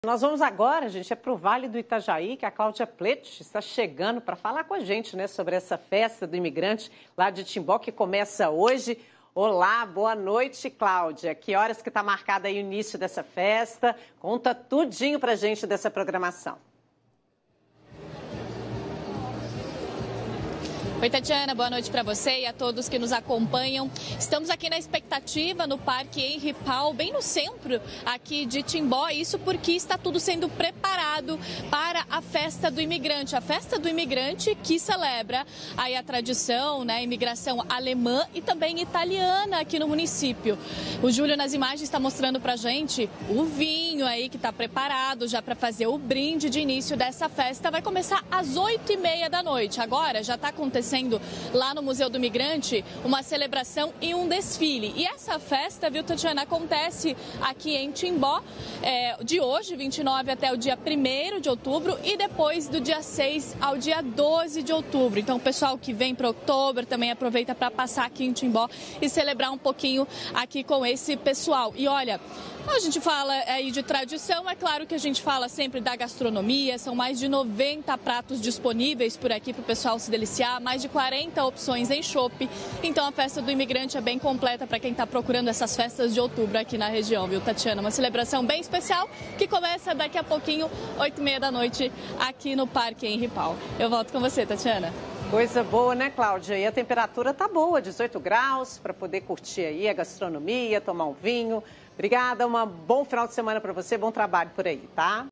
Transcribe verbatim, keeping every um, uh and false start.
Nós vamos agora, gente, é para o Vale do Itajaí, que a Cláudia Plett está chegando para falar com a gente, né, sobre essa festa do imigrante lá de Timbó, que começa hoje. Olá, boa noite, Cláudia. Que horas que está marcado aí o início dessa festa? Conta tudinho para a gente dessa programação. Oi, Tatiana, boa noite para você e a todos que nos acompanham. Estamos aqui na expectativa no Parque Henri Paul, bem no centro aqui de Timbó, isso porque está tudo sendo preparado para a festa do imigrante. A festa do imigrante que celebra aí a tradição, né, a imigração alemã e também italiana aqui no município. O Júlio nas imagens está mostrando para a gente o vinho aí que está preparado já para fazer o brinde de início dessa festa. Vai começar às oito e meia da noite. Agora já está acontecendo lá no Museu do Imigrante uma celebração e um desfile. E essa festa, viu, Tatiana, acontece aqui em Timbó é, de hoje, vinte e nove, até o dia primeiro de outubro e depois do dia seis ao dia doze de outubro. Então o pessoal que vem para outubro também aproveita para passar aqui em Timbó e celebrar um pouquinho aqui com esse pessoal. E olha, a gente fala aí de tradição, é claro que a gente fala sempre da gastronomia, são mais de noventa pratos disponíveis por aqui para o pessoal se deliciar, mais de quarenta opções em chopp. Então a festa do imigrante é bem completa para quem está procurando essas festas de outubro aqui na região, viu, Tatiana? Uma celebração bem especial que começa daqui a pouquinho, oito e meia da noite, aqui no Parque Henri Paul. Eu volto com você, Tatiana. Coisa boa, né, Cláudia? E a temperatura tá boa, dezoito graus, para poder curtir aí a gastronomia, tomar um vinho. Obrigada, um bom final de semana para você, bom trabalho por aí, tá?